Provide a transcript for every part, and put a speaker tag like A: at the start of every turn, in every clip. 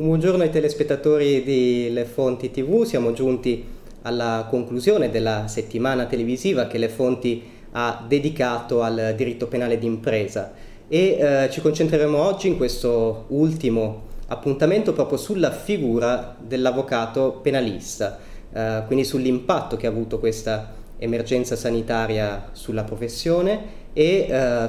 A: Buongiorno ai telespettatori di Le Fonti TV, siamo giunti alla conclusione della settimana televisiva che Le Fonti ha dedicato al diritto penale d'impresa e ci concentreremo oggi in questo ultimo appuntamento proprio sulla figura dell'avvocato penalista, quindi sull'impatto che ha avuto questa emergenza sanitaria sulla professione e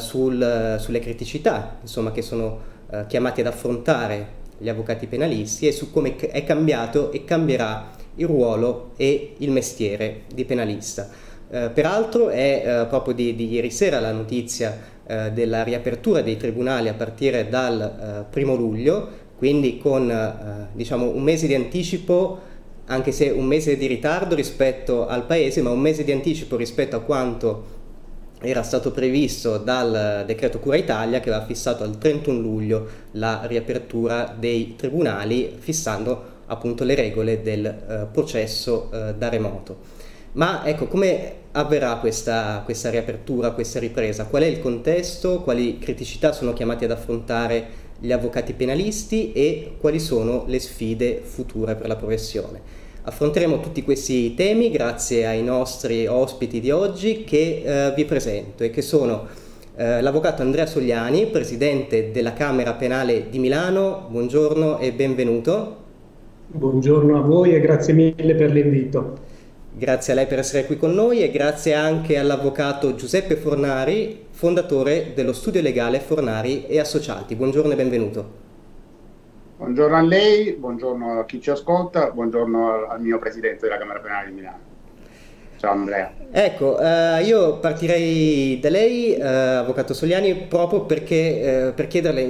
A: sulle criticità, insomma, che sono chiamati ad affrontare gli avvocati penalisti e su come è cambiato e cambierà il ruolo e il mestiere di penalista. Peraltro è proprio di ieri sera la notizia della riapertura dei tribunali a partire dal 1° luglio, quindi con diciamo un mese di anticipo, anche se un mese di ritardo rispetto al paese, ma un mese di anticipo rispetto a quanto era stato previsto dal decreto Cura Italia, che aveva fissato al 31 luglio la riapertura dei tribunali, fissando appunto le regole del processo da remoto. Ma ecco, come avverrà questa riapertura, questa ripresa? Qual è il contesto? Quali criticità sono chiamati ad affrontare gli avvocati penalisti e quali sono le sfide future per la professione? Affronteremo tutti questi temi grazie ai nostri ospiti di oggi che vi presento e che sono l'avvocato Andrea Sogliani, presidente della Camera Penale di Milano. Buongiorno e benvenuto.
B: Buongiorno a voi e grazie mille per l'invito.
A: Grazie a lei per essere qui con noi e grazie anche all'avvocato Giuseppe Fornari, fondatore dello studio legale Fornari e Associati. Buongiorno e benvenuto.
C: Buongiorno a lei, buongiorno a chi ci ascolta, buongiorno al mio presidente della Camera Penale di Milano. Ciao Andrea.
A: Ecco, io partirei da lei, avvocato Sogliani, proprio perché per chiederle,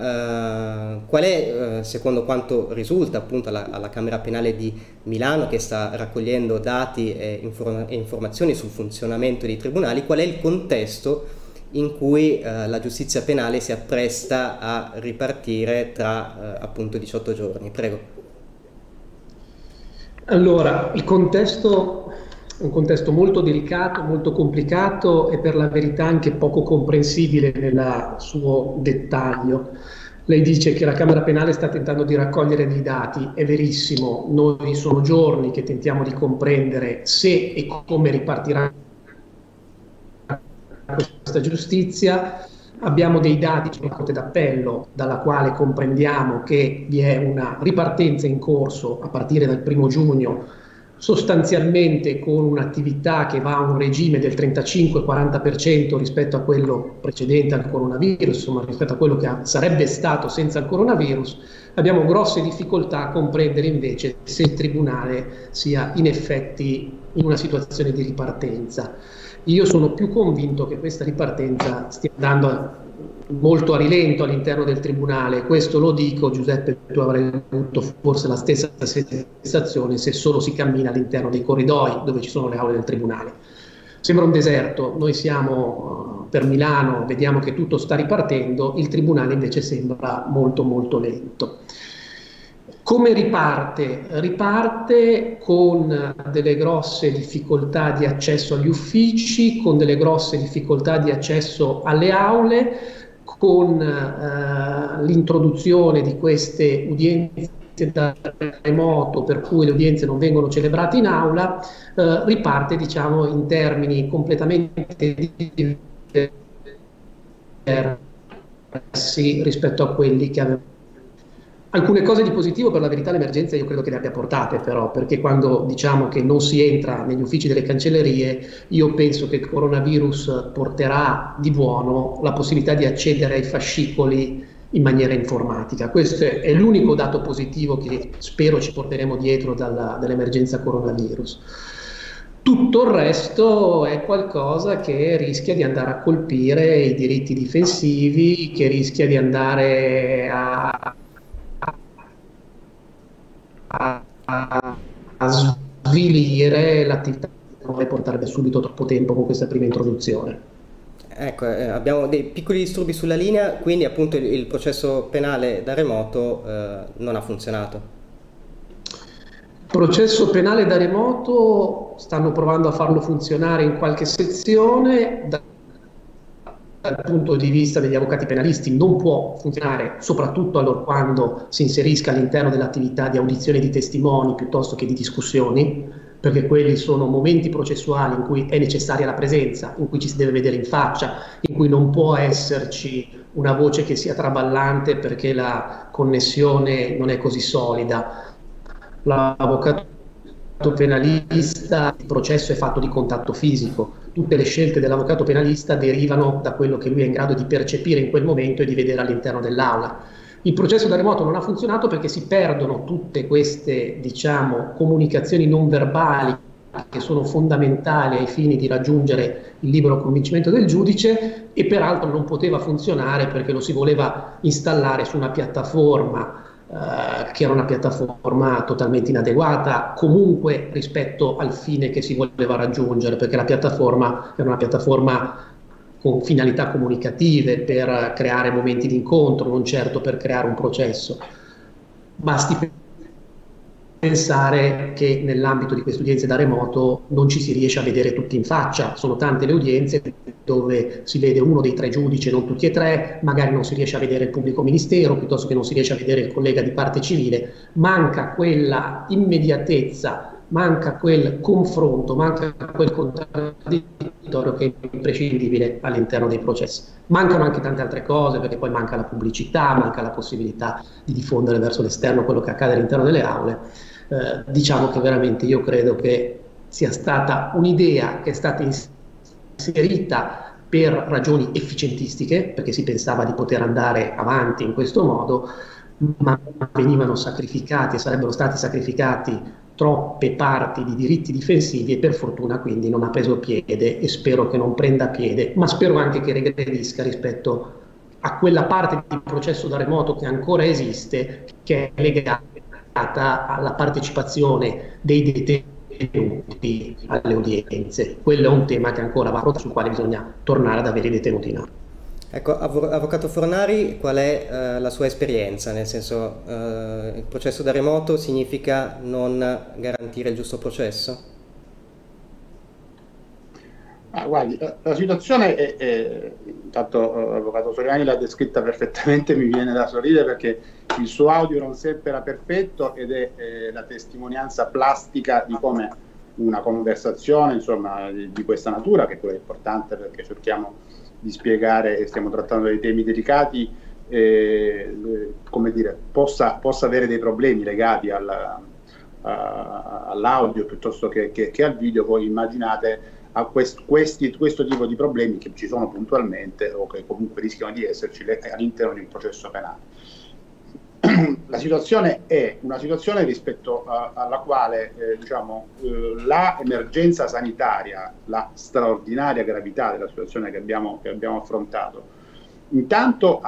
A: insomma, qual è, secondo quanto risulta appunto alla Camera Penale di Milano, che sta raccogliendo dati e informazioni sul funzionamento dei tribunali, qual è il contesto in cui la giustizia penale si appresta a ripartire tra appunto 18 giorni. Prego.
B: Allora, il contesto è un contesto molto delicato, molto complicato e per la verità anche poco comprensibile nel suo dettaglio. Lei dice che la Camera Penale sta tentando di raccogliere dei dati, è verissimo, noi sono giorni che tentiamo di comprendere se e come ripartirà questa giustizia. Abbiamo dei dati sulla Corte d'Appello dalla quale comprendiamo che vi è una ripartenza in corso a partire dal 1° giugno, sostanzialmente con un'attività che va a un regime del 35-40% rispetto a quello precedente al coronavirus, insomma rispetto a quello che sarebbe stato senza il coronavirus. Abbiamo grosse difficoltà a comprendere invece se il Tribunale sia in effetti in una situazione di ripartenza. Io sono più convinto che questa ripartenza stia andando molto a rilento all'interno del Tribunale. Questo lo dico, Giuseppe, tu avrai avuto forse la stessa sensazione se solo si cammina all'interno dei corridoi dove ci sono le aule del Tribunale. Sembra un deserto, noi siamo per Milano, vediamo che tutto sta ripartendo, il Tribunale invece sembra molto molto lento. Come riparte? Riparte con delle grosse difficoltà di accesso agli uffici, con delle grosse difficoltà di accesso alle aule, con l'introduzione di queste udienze da remoto per cui le udienze non vengono celebrate in aula, riparte diciamo in termini completamente diversi rispetto a quelli che avevamo. Alcune cose di positivo per la verità l'emergenza io credo che le abbia portate però, perché quando diciamo che non si entra negli uffici delle cancellerie, io penso che il coronavirus porterà di buono la possibilità di accedere ai fascicoli in maniera informatica. Questo è l'unico dato positivo che spero ci porteremo dietro dall'emergenza coronavirus. Tutto il resto è qualcosa che rischia di andare a colpire i diritti difensivi, che rischia di andare a svilire l'attività che non portare subito troppo tempo con questa prima introduzione.
A: Ecco, abbiamo dei piccoli disturbi sulla linea, quindi appunto il processo penale da remoto non ha funzionato.
B: Processo penale da remoto stanno provando a farlo funzionare in qualche sezione. dal punto di vista degli avvocati penalisti non può funzionare, soprattutto allora quando si inserisca all'interno dell'attività di audizione di testimoni piuttosto che di discussioni, perché quelli sono momenti processuali in cui è necessaria la presenza, in cui ci si deve vedere in faccia, in cui non può esserci una voce che sia traballante perché la connessione non è così solida. L'avvocato penalista, il processo è fatto di contatto fisico, tutte le scelte dell'avvocato penalista derivano da quello che lui è in grado di percepire in quel momento e di vedere all'interno dell'aula. Il processo da remoto non ha funzionato perché si perdono tutte queste, diciamo, comunicazioni non verbali che sono fondamentali ai fini di raggiungere il libero convincimento del giudice, e peraltro non poteva funzionare perché lo si voleva installare su una piattaforma che era una piattaforma totalmente inadeguata comunque rispetto al fine che si voleva raggiungere, perché la piattaforma era una piattaforma con finalità comunicative per creare momenti di incontro, non certo per creare un processo. Basti pensare che nell'ambito di queste udienze da remoto non ci si riesce a vedere tutti in faccia, sono tante le udienze dove si vede uno dei tre giudici, non tutti e tre, magari non si riesce a vedere il pubblico ministero, piuttosto che non si riesce a vedere il collega di parte civile, manca quella immediatezza, manca quel confronto, manca quel contraddittorio che è imprescindibile all'interno dei processi. Mancano anche tante altre cose, perché poi manca la pubblicità, manca la possibilità di diffondere verso l'esterno quello che accade all'interno delle aule. Diciamo che veramente io credo che sia stata un'idea che è stata inserita per ragioni efficientistiche, perché si pensava di poter andare avanti in questo modo, ma venivano sacrificati e sarebbero stati sacrificati troppe parti di diritti difensivi, e per fortuna quindi non ha preso piede, e spero che non prenda piede, ma spero anche che regredisca rispetto a quella parte di processo da remoto che ancora esiste, che è legata alla partecipazione dei detenuti alle udienze. Quello è un tema che ancora va affrontato, sul quale bisogna tornare ad avere i detenuti in aula.
A: Ecco, Avvocato Fornari, qual è la sua esperienza? Nel senso, il processo da remoto significa non garantire il giusto processo?
C: Guardi, la situazione intanto Avvocato Soriani l'ha descritta perfettamente, mi viene da sorridere perché il suo audio non sempre era perfetto, ed è la testimonianza plastica di come una conversazione, insomma, di questa natura, che pure è importante perché cerchiamo di spiegare e stiamo trattando dei temi delicati, come dire, possa avere dei problemi legati all'audio piuttosto che al video. Poi immaginate a questo tipo di problemi che ci sono puntualmente o che comunque rischiano di esserci all'interno di un processo penale. La situazione è una situazione rispetto alla quale la emergenza sanitaria, la straordinaria gravità della situazione che abbiamo affrontato, intanto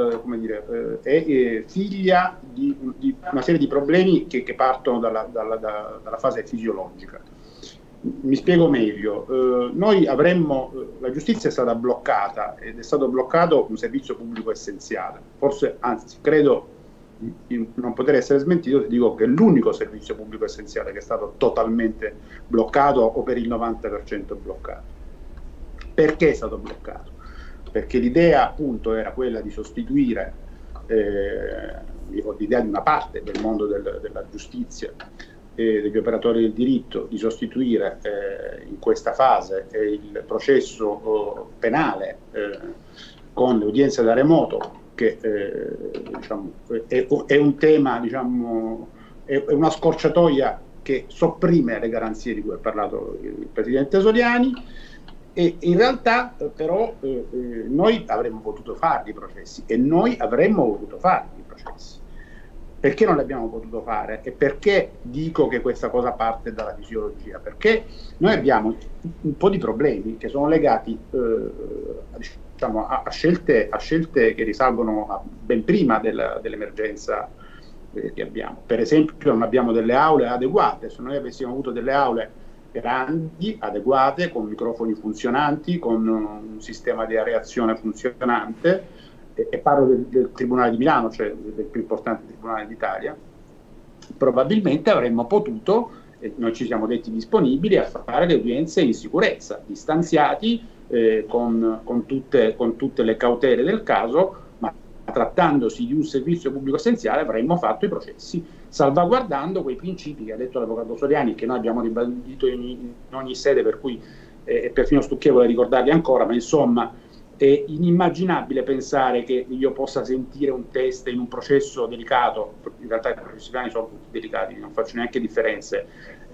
C: è figlia di una serie di problemi che partono dalla fase fisiologica. Mi spiego meglio. La giustizia è stata bloccata ed è stato bloccato un servizio pubblico essenziale. Forse, anzi, credo di non poter essere smentito se dico che è l'unico servizio pubblico essenziale che è stato totalmente bloccato o per il 90% bloccato. Perché è stato bloccato? Perché l'idea appunto era quella di sostituire l'idea di una parte del mondo della giustizia e degli operatori del diritto, di sostituire in questa fase il processo penale con le udienze da remoto, che è un tema, è una scorciatoia che sopprime le garanzie di cui ha parlato il Presidente Soriani, e in realtà però noi avremmo potuto farli i processi, e noi avremmo voluto farli i processi. Perché non l'abbiamo potuto fare? E perché dico che questa cosa parte dalla fisiologia? Perché noi abbiamo un po' di problemi che sono legati a scelte che risalgono a ben prima dell'emergenza che abbiamo. Per esempio, non abbiamo delle aule adeguate. Se noi avessimo avuto delle aule grandi, adeguate, con microfoni funzionanti, con un sistema di areazione funzionante, e parlo del Tribunale di Milano, cioè del più importante tribunale d'Italia, probabilmente avremmo potuto noi ci siamo detti disponibili a fare le udienze in sicurezza, distanziati, con tutte le cautele del caso, ma trattandosi di un servizio pubblico essenziale avremmo fatto i processi, salvaguardando quei principi che ha detto l'avvocato Soriani, che noi abbiamo ribadito in ogni sede, per cui è perfino stucchevole ricordarli ancora, ma insomma è inimmaginabile pensare che io possa sentire un test in un processo delicato, in realtà i processi penali sono tutti delicati, non faccio neanche differenze,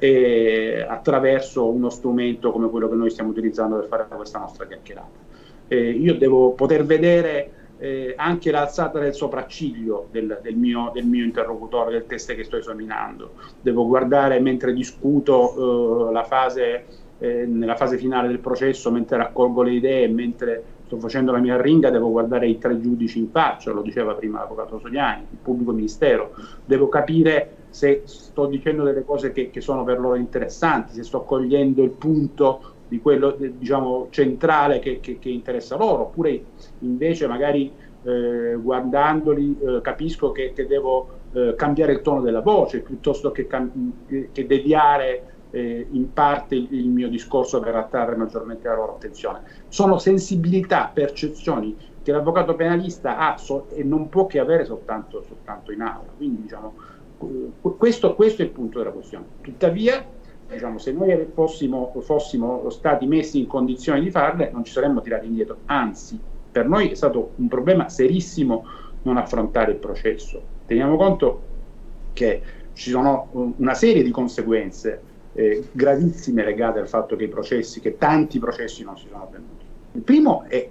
C: attraverso uno strumento come quello che noi stiamo utilizzando per fare questa nostra chiacchierata. Io devo poter vedere anche l'alzata del sopracciglio del mio interlocutore, del test che sto esaminando, devo guardare mentre discuto nella fase finale del processo, mentre raccolgo le idee, mentre sto facendo la mia arringa, devo guardare i 3 giudici in faccia, lo diceva prima l'avvocato Soriani, il pubblico ministero, devo capire se sto dicendo delle cose che sono per loro interessanti, se sto cogliendo il punto di quello diciamo centrale che interessa loro, oppure invece magari guardandoli capisco che devo cambiare il tono della voce piuttosto che deviare in parte il mio discorso per attrarre maggiormente la loro attenzione. Sono sensibilità, percezioni che l'avvocato penalista ha e non può che avere soltanto in aula. Quindi diciamo, questo è il punto della questione. Tuttavia, diciamo, se noi fossimo stati messi in condizione di farle, non ci saremmo tirati indietro. Anzi, per noi è stato un problema serissimo non affrontare il processo. Teniamo conto che ci sono una serie di conseguenze gravissime legate al fatto che tanti processi non si sono avvenuti. Il primo è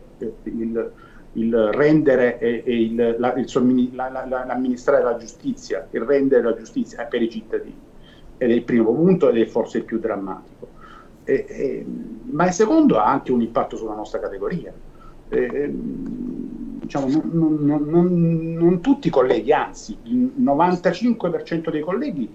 C: il rendere l'amministrare la giustizia, il rendere la giustizia per i cittadini, ed è il primo punto ed è forse il più drammatico. Ma il secondo ha anche un impatto sulla nostra categoria. Diciamo, non tutti i colleghi, anzi il 95% dei colleghi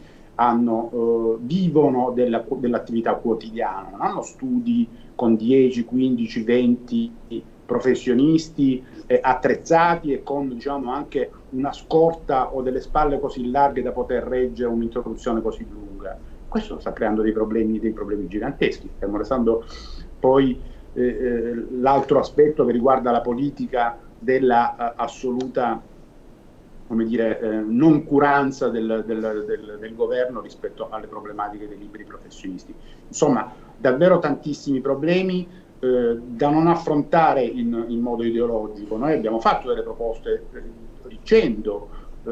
C: vivono dell'attività quotidiana, non hanno studi con 10, 15, 20 professionisti attrezzati e con diciamo anche una scorta o delle spalle così larghe da poter reggere un'introduzione così lunga. Questo sta creando dei problemi giganteschi. Stiamo restando poi l'altro aspetto che riguarda la politica della assoluta, come dire, non-curanza del governo rispetto alle problematiche dei liberi professionisti. Insomma, davvero tantissimi problemi da non affrontare in modo ideologico. Noi abbiamo fatto delle proposte dicendo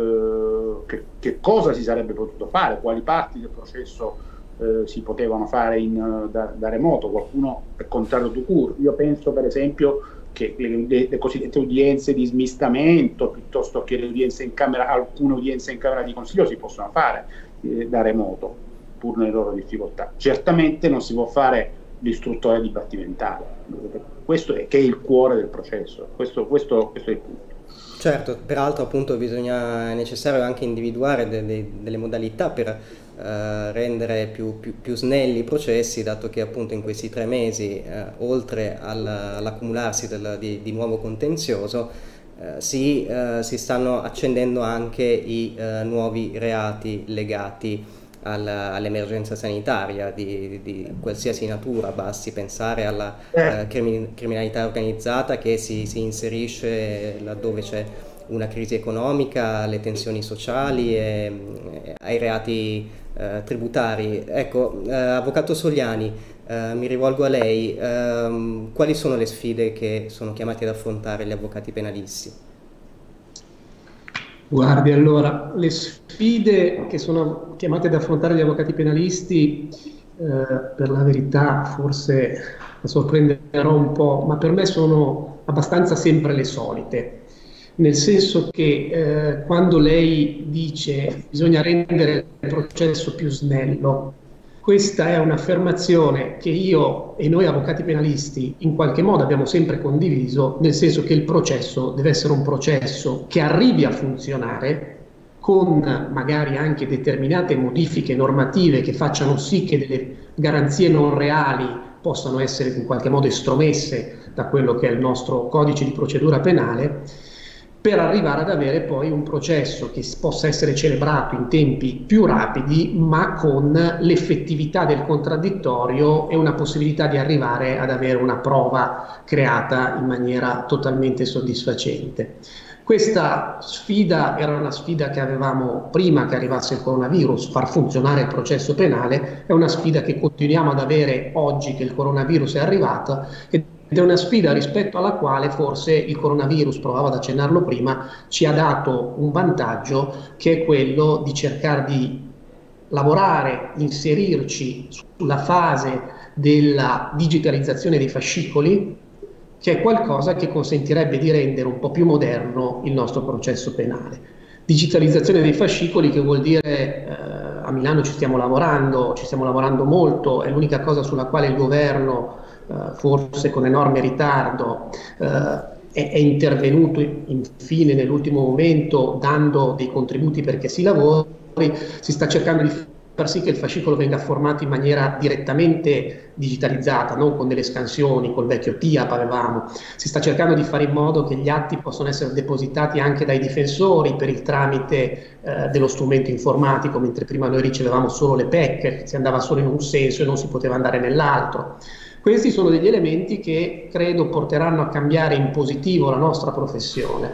C: che cosa si sarebbe potuto fare, quali parti del processo si potevano fare da remoto. Qualcuno è contrario tout court. Io penso per esempio che le cosiddette udienze di smistamento, piuttosto che le udienze in camera, alcune udienze in camera di consiglio si possono fare da remoto, pur nelle loro difficoltà. Certamente non si può fare l'istruttore dibattimentale, questo è il cuore del processo, questo è il punto.
A: Certo, peraltro appunto è necessario anche individuare delle modalità per rendere più snelli i processi, dato che appunto in questi 3 mesi, oltre all'accumularsi di nuovo contenzioso, si stanno accendendo anche i nuovi reati legati all'emergenza sanitaria di qualsiasi natura. Basti pensare alla criminalità organizzata che si inserisce laddove c'è una crisi economica, alle tensioni sociali e ai reati tributari. Ecco, avvocato Soliani, mi rivolgo a lei, quali sono le sfide che sono chiamati ad affrontare gli avvocati penalisti?
B: Guardi, allora, le sfide che sono chiamate ad affrontare gli avvocati penalisti, per la verità forse la sorprenderò un po', ma per me sono abbastanza sempre le solite. Nel senso che quando lei dice bisogna rendere il processo più snello, questa è un'affermazione che io e noi avvocati penalisti in qualche modo abbiamo sempre condiviso, nel senso che il processo deve essere un processo che arrivi a funzionare con magari anche determinate modifiche normative che facciano sì che delle garanzie non reali possano essere in qualche modo estromesse da quello che è il nostro codice di procedura penale, per arrivare ad avere poi un processo che possa essere celebrato in tempi più rapidi, ma con l'effettività del contraddittorio e una possibilità di arrivare ad avere una prova creata in maniera totalmente soddisfacente. Questa sfida era una sfida che avevamo prima che arrivasse il coronavirus, far funzionare il processo penale, è una sfida che continuiamo ad avere oggi che il coronavirus è arrivato, ed è una sfida rispetto alla quale forse il coronavirus, provavo ad accennarlo prima, ci ha dato un vantaggio, che è quello di cercare di lavorare, inserirci sulla fase della digitalizzazione dei fascicoli, che è qualcosa che consentirebbe di rendere un po' più moderno il nostro processo penale. Digitalizzazione dei fascicoli, che vuol dire a Milano ci stiamo lavorando molto, è l'unica cosa sulla quale il governo, forse con enorme ritardo, è intervenuto infine nell'ultimo momento dando dei contributi perché si lavori. Si sta cercando di far sì che il fascicolo venga formato in maniera direttamente digitalizzata, non con delle scansioni, col vecchio TIAP avevamo. Si sta cercando di fare in modo che gli atti possano essere depositati anche dai difensori per il tramite dello strumento informatico, mentre prima noi ricevevamo solo le PEC, si andava solo in un senso e non si poteva andare nell'altro. Questi sono degli elementi che credo porteranno a cambiare in positivo la nostra professione.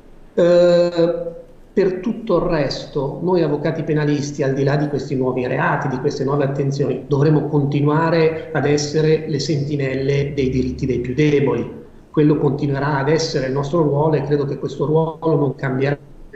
B: Per tutto il resto, noi avvocati penalisti, al di là di questi nuovi reati, di queste nuove attenzioni, dovremo continuare ad essere le sentinelle dei diritti dei più deboli. Quello continuerà ad essere il nostro ruolo e credo che questo ruolo non cambierà.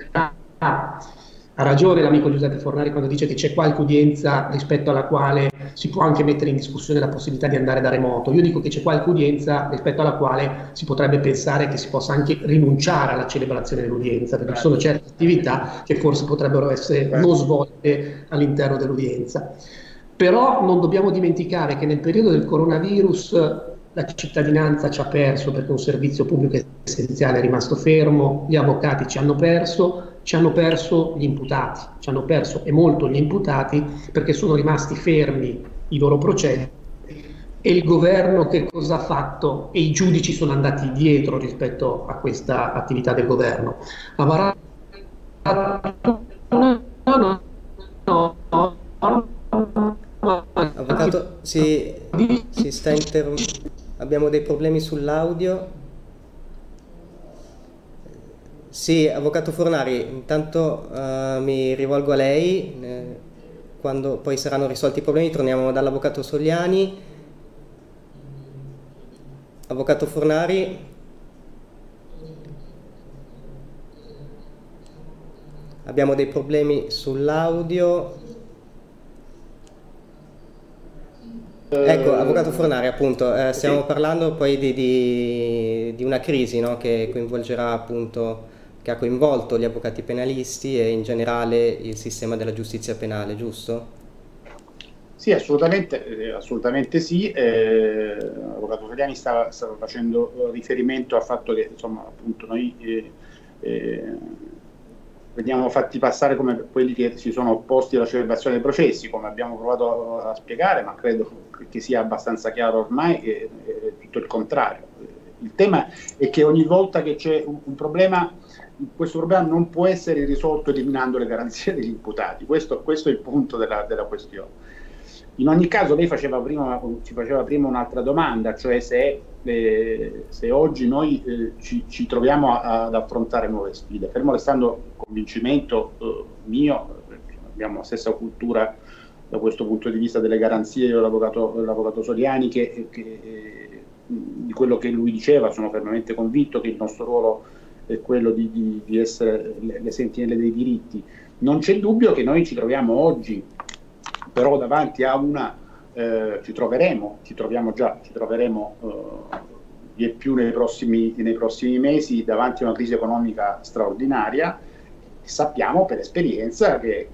B: Ha ragione l'amico Giuseppe Fornari quando dice che c'è qualche udienza rispetto alla quale si può anche mettere in discussione la possibilità di andare da remoto. Io dico che c'è qualche udienza rispetto alla quale si potrebbe pensare che si possa anche rinunciare alla celebrazione dell'udienza, perché ci sono certe attività che forse potrebbero essere non svolte all'interno dell'udienza. Però non dobbiamo dimenticare che nel periodo del coronavirus la cittadinanza ci ha perso, perché un servizio pubblico essenziale è rimasto fermo, gli avvocati ci hanno perso gli imputati, ci hanno perso e molto gli imputati, perché sono rimasti fermi i loro processi e il governo che cosa ha fatto? E i giudici sono andati dietro rispetto a questa attività del governo.
A: Avvocato, si sta abbiamo dei problemi sull'audio. Sì, avvocato Fornari, intanto mi rivolgo a lei, quando poi saranno risolti i problemi torniamo dall'avvocato Soliani. Avvocato Fornari. Abbiamo dei problemi sull'audio. Ecco, avvocato Fornari, appunto, stiamo parlando poi di una crisi, no, che coinvolgerà appunto, che ha coinvolto gli avvocati penalisti e in generale il sistema della giustizia penale, giusto?
C: Sì, assolutamente sì. L'avvocato Soliani stava facendo riferimento al fatto che insomma appunto noi veniamo fatti passare come quelli che si sono opposti alla celebrazione dei processi, come abbiamo provato a spiegare, ma credo che sia abbastanza chiaro ormai che è tutto il contrario. Il tema è che ogni volta che c'è un problema, questo problema non può essere risolto eliminando le garanzie degli imputati. Questo è il punto della questione. In ogni caso lei ci faceva prima un'altra domanda, cioè se oggi noi ci troviamo ad affrontare nuove sfide. Fermo restando il convincimento mio, abbiamo la stessa cultura da questo punto di vista delle garanzie, io l'avvocato Soliani, di quello che lui diceva, sono fermamente convinto che il nostro ruolo è quello di essere le sentinelle dei diritti. Non c'è dubbio che noi ci troviamo oggi però davanti a ci troveremo di più nei prossimi mesi davanti a una crisi economica straordinaria. Sappiamo per esperienza che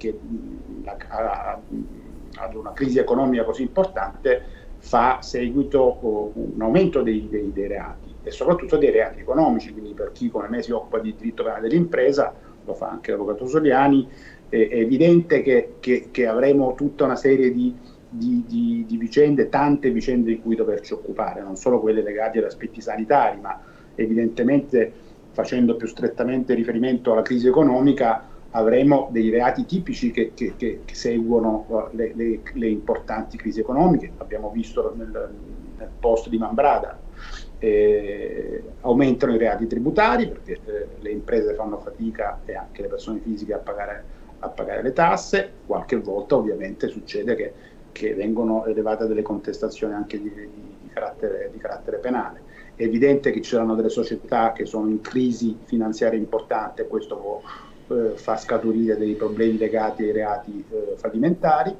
C: ad una crisi economica così importante fa seguito un aumento dei reati e soprattutto dei reati economici, quindi per chi come me si occupa di diritto penale dell'impresa, lo fa anche l'avvocato Soliani, è evidente che avremo tutta una serie di vicende, tante vicende di cui doverci occupare, non solo quelle legate ad aspetti sanitari, ma evidentemente facendo più strettamente riferimento alla crisi economica, avremo dei reati tipici che seguono le importanti crisi economiche. Abbiamo visto nel post di Mambrada, aumentano i reati tributari perché le imprese fanno fatica, e anche le persone fisiche, a pagare le tasse. Qualche volta ovviamente succede che vengono elevate delle contestazioni anche di carattere penale. È evidente che ci saranno delle società che sono in crisi finanziaria importante, questo può fa scaturire dei problemi legati ai reati fallimentari.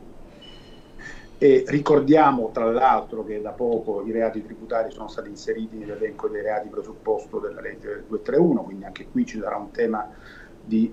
C: E ricordiamo tra l'altro che da poco i reati tributari sono stati inseriti nell'elenco dei reati presupposto della legge 231, quindi anche qui ci sarà un tema di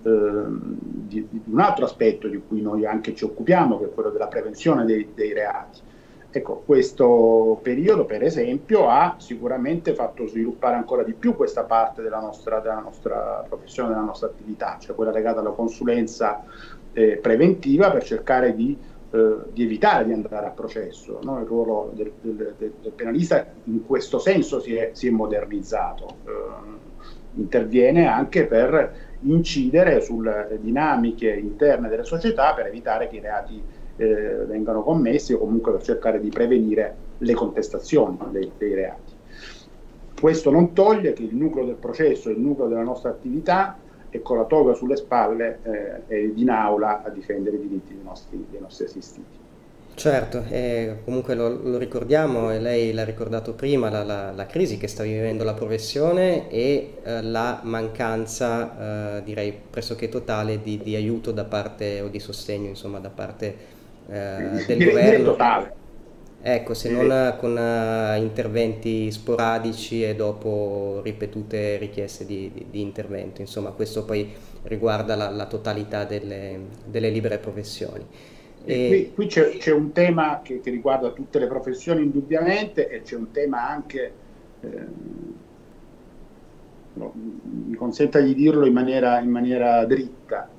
C: un altro aspetto di cui noi anche ci occupiamo, che è quello della prevenzione dei reati. Ecco, questo periodo, per esempio, ha sicuramente fatto sviluppare ancora di più questa parte della nostra professione, della nostra attività, cioè quella legata alla consulenza preventiva, per cercare di evitare di andare a processo, no? Il ruolo del penalista in questo senso si è modernizzato, interviene anche per incidere sulle dinamiche interne delle società per evitare che i reati vengano commessi, o comunque per cercare di prevenire le contestazioni dei reati. Questo non toglie che il nucleo del processo, il nucleo della nostra attività, è con la toga sulle spalle ed in aula a difendere i diritti dei nostri assistiti.
A: Certo, comunque lo ricordiamo, e lei l'ha ricordato prima, la crisi che sta vivendo la professione e la mancanza, direi pressoché totale, di aiuto da parte, o di sostegno, insomma, da parte del governo.
C: Totale.
A: Ecco, se non con interventi sporadici e dopo ripetute richieste di intervento, insomma, questo poi riguarda la totalità delle libere professioni.
C: Qui c'è un tema che riguarda tutte le professioni indubbiamente, e c'è un tema anche, mi consenta di dirlo in maniera dritta,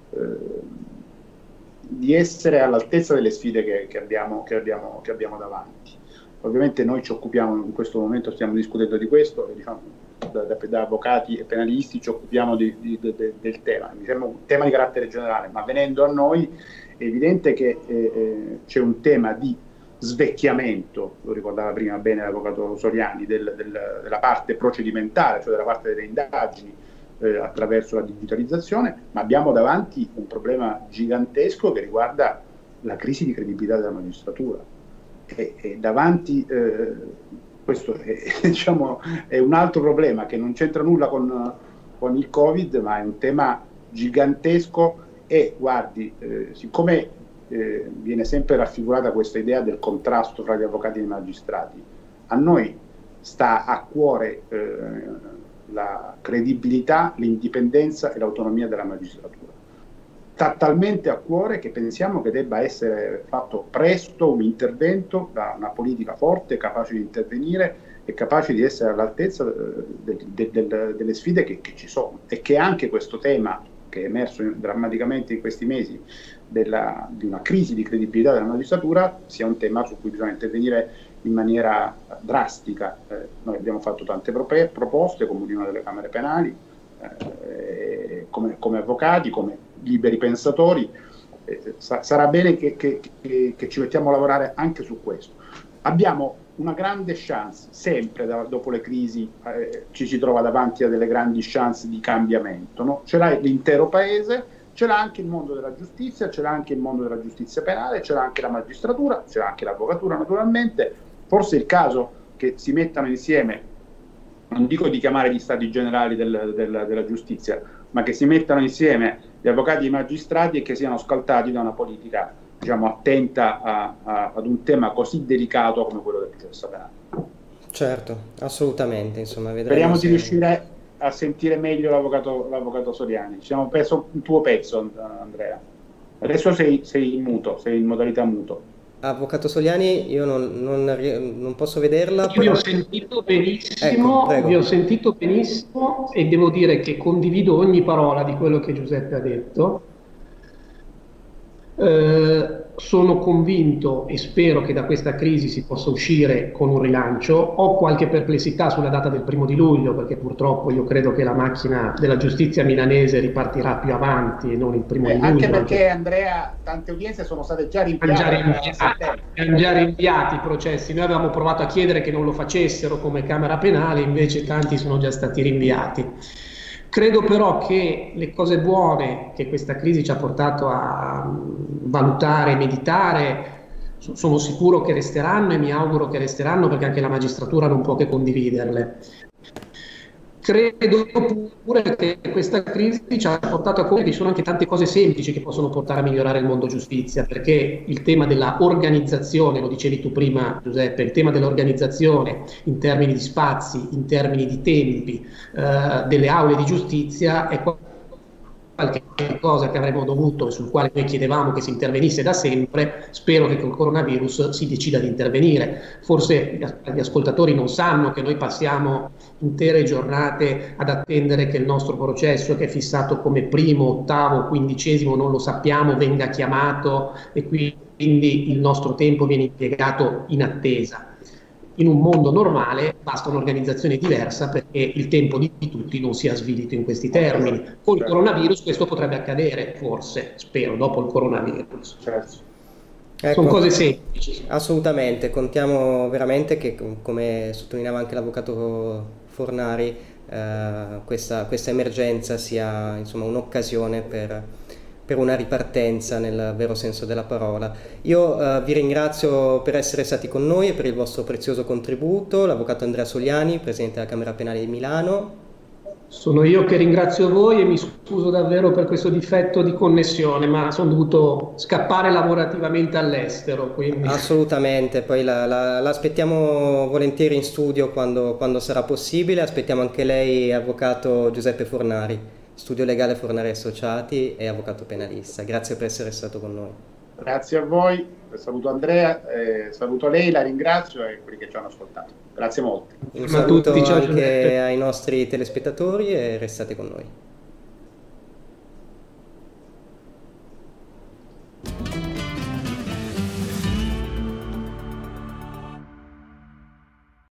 C: di essere all'altezza delle sfide che abbiamo davanti. Ovviamente noi ci occupiamo, in questo momento stiamo discutendo di questo, e diciamo, da avvocati e penalisti ci occupiamo del tema. Mi sembra un tema di carattere generale, ma venendo a noi è evidente che c'è un tema di svecchiamento, lo ricordava prima bene l'avvocato Soriani, della parte procedimentale, cioè della parte delle indagini, attraverso la digitalizzazione, ma abbiamo davanti un problema gigantesco che riguarda la crisi di credibilità della magistratura. E davanti, questo diciamo, è un altro problema che non c'entra nulla con il Covid, ma è un tema gigantesco. E guardi, siccome viene sempre raffigurata questa idea del contrasto tra gli avvocati e i magistrati, a noi sta a cuore la credibilità, l'indipendenza e l'autonomia della magistratura. Sta talmente a cuore che pensiamo che debba essere fatto presto un intervento da una politica forte, capace di intervenire e capace di essere all'altezza delle sfide che ci sono, e che anche questo tema, che è emerso drammaticamente in questi mesi, di una crisi di credibilità della magistratura, sia un tema su cui bisogna intervenire in maniera drastica. Noi abbiamo fatto tante proposte come Unione delle Camere Penali, come avvocati, come liberi pensatori. Sarà bene che ci mettiamo a lavorare anche su questo. Abbiamo una grande chance, sempre dopo le crisi ci si trova davanti a delle grandi chance di cambiamento, no? Ce l'ha l'intero paese, ce l'ha anche il mondo della giustizia, ce l'ha anche il mondo della giustizia penale, ce l'ha anche la magistratura, ce l'ha anche l'avvocatura naturalmente. Forse è il caso che si mettano insieme, non dico di chiamare gli stati generali della giustizia, ma che si mettano insieme gli avvocati e i magistrati e che siano scaltati da una politica, diciamo, attenta ad un tema così delicato come quello del processo penale.
A: Certo, assolutamente, insomma, vedremo.
C: Speriamo di riuscire a sentire meglio l'avvocato Soriani. Ci siamo perso un tuo pezzo, Andrea. Adesso sei in muto, sei in modalità muto.
A: Avvocato Soliani, io non posso vederla.
B: Io vi ho sentito benissimo,
A: Ecco,
B: vi ho sentito benissimo, e devo dire che condivido ogni parola di quello che Giuseppe ha detto. sono convinto e spero che da questa crisi si possa uscire con un rilancio. Ho qualche perplessità sulla data del 1° luglio, perché purtroppo io credo che la macchina della giustizia milanese ripartirà più avanti e non il 1° luglio.
C: Anche perché, Andrea, tante udienze sono state già rinviate.
B: Hanno già rinviati i processi. Noi avevamo provato a chiedere che non lo facessero come Camera Penale, invece tanti sono già stati rinviati. Credo però che le cose buone che questa crisi ci ha portato a valutare, meditare, sono sicuro che resteranno e mi auguro che resteranno, perché anche la magistratura non può che condividerle. Credo pure che questa crisi ci ha portato a capire che ci sono anche tante cose semplici che possono portare a migliorare il mondo giustizia, perché il tema della organizzazione, lo dicevi tu prima Giuseppe, il tema dell'organizzazione in termini di spazi, in termini di tempi delle aule di giustizia è qualche cosa che avremmo dovuto e sul quale noi chiedevamo che si intervenisse da sempre. Spero che col coronavirus si decida di intervenire. Forse gli ascoltatori non sanno che noi passiamo intere giornate ad attendere che il nostro processo, che è fissato come 1º, 8º, 15º, non lo sappiamo, venga chiamato, e quindi il nostro tempo viene impiegato in attesa. In un mondo normale basta un'organizzazione diversa perché il tempo di tutti non sia svilito in questi termini. Con il coronavirus questo potrebbe accadere, forse, spero, dopo il coronavirus.
A: Ecco,
B: sono cose semplici.
A: Assolutamente, contiamo veramente che, come sottolineava anche l'avvocato Fornari, questa emergenza sia, insomma, un'occasione per una ripartenza nel vero senso della parola. Io vi ringrazio per essere stati con noi e per il vostro prezioso contributo. L'avvocato Andrea Soliani, presidente della Camera Penale di Milano.
B: Sono io che ringrazio voi e mi scuso davvero per questo difetto di connessione, ma sono dovuto scappare lavorativamente all'estero. Quindi...
A: Assolutamente, poi l'aspettiamo volentieri in studio quando sarà possibile. Aspettiamo anche lei, avvocato Giuseppe Fornari, Studio Legale Fornari Associati e avvocato penalista. Grazie per essere stato con noi.
C: Grazie a voi, saluto Andrea, saluto lei, la ringrazio e quelli che ci hanno ascoltato. Grazie molto.
A: Un saluto anche ai nostri telespettatori e restate con noi.